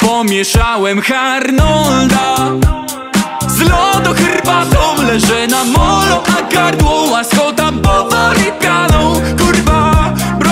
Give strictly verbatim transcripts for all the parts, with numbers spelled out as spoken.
Pomieszałem Arnolda z lodo herbatą, leżę na molo, a gardło łaskota powoli pianą. Kurwa,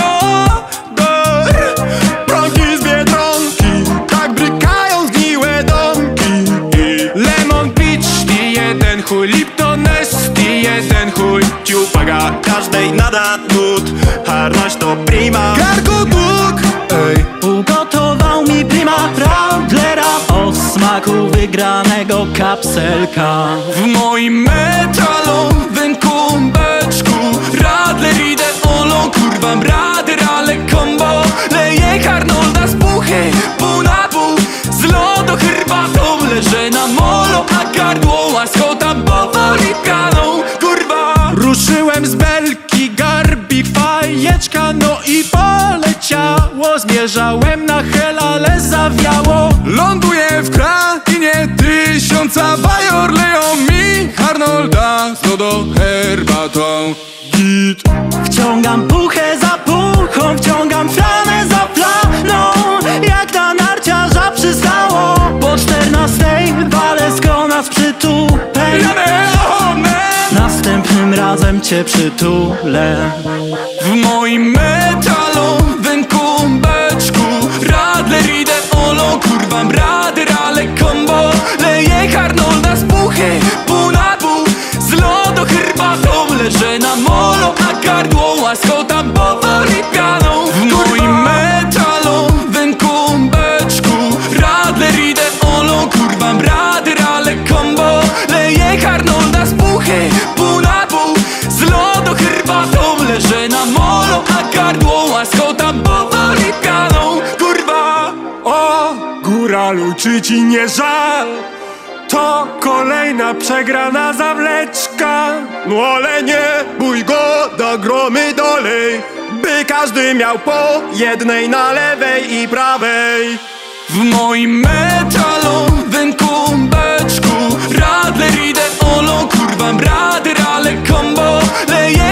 brother, prąki z Biedronki, tak brykają zgniłe domki. Lemon Peach, ty jeden chuj, Lipton S, ty jeden chuj. Ciupaga każdej nada nut, harność to prima. Gargo dług, ej, ugotował mi prima Radlera o smaku wygranego kapselka. w moim metalowym kumbeczku Radler idę olą, kurwa brader, ale combo. Leję Arnolda z puchy, pół na pół, z lodo herbatą, leżę na molo, a gardło łaskota powoli pianą. Kurwa, Ruszyłem z belki, garbi fajeczka, no i poleciało. Zmierzałem na hel, ale zawiało. ląduję w krainie tysiąca bajor, leją mi Arnolda z lodo herbatą. git. Wciągam puchę za puchą, wciągam flanę za flaną, jak na narciarza przystało. Po czternastej walę z kona z przytupem. Następnym razem cię przytulę. W moim metalowym kumbeczku Radler idę olą, kurwa brader, ale combo. Leję Arnolda z puchy, pół na pół, z lodo herbatą, leżę na molo, a gardło łaskota powoli pianą. W moim metalowym kumbeczku Radler idę olą, kurwa brader, ale combo. Leję Arnolda z puchy, pół na pół, z lodo herbatą, leżę na molo, a gardło łaskota powoli pianą. Kurwa, O, góralu, czy ci nie żal? To kolejna przegrana zawleczka. No ale nie bój go, do gromy dolej, by każdy miał po jednej na lewej i prawej. w moim metalowym kumbeczku Radler idę olą, kurwa brader, ale combo. Leję